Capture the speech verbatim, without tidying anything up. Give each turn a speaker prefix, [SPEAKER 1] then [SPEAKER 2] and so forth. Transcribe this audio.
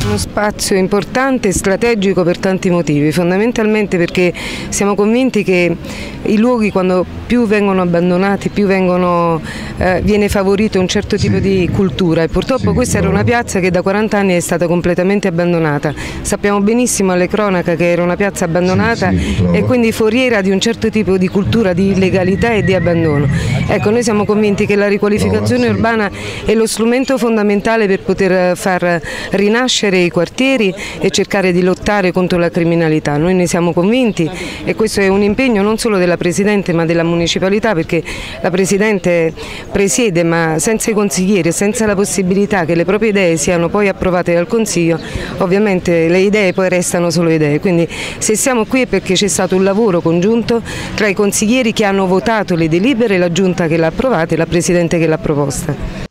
[SPEAKER 1] Uno spazio importante e strategico per tanti motivi, fondamentalmente perché siamo convinti che i luoghi, quando più vengono abbandonati, più vengono, eh, viene favorito un certo tipo di cultura, e purtroppo questa era una piazza che da quaranta anni è stata completamente abbandonata. Sappiamo benissimo alle cronache che era una piazza abbandonata e quindi foriera di un certo tipo di cultura di illegalità e di abbandono. Ecco, noi siamo convinti che la riqualificazione urbana è lo strumento fondamentale per poter far rinascere i quartieri e cercare di lottare contro la criminalità. Noi ne siamo convinti e questo è un impegno non solo della Presidente ma della Municipalità, perché la Presidente presiede, ma senza i consiglieri, senza la possibilità che le proprie idee siano poi approvate dal Consiglio, ovviamente le idee poi restano solo idee. Quindi se siamo qui è perché c'è stato un lavoro congiunto tra i consiglieri che hanno votato le delibere, la Giunta che l'ha approvata e la Presidente che l'ha proposta.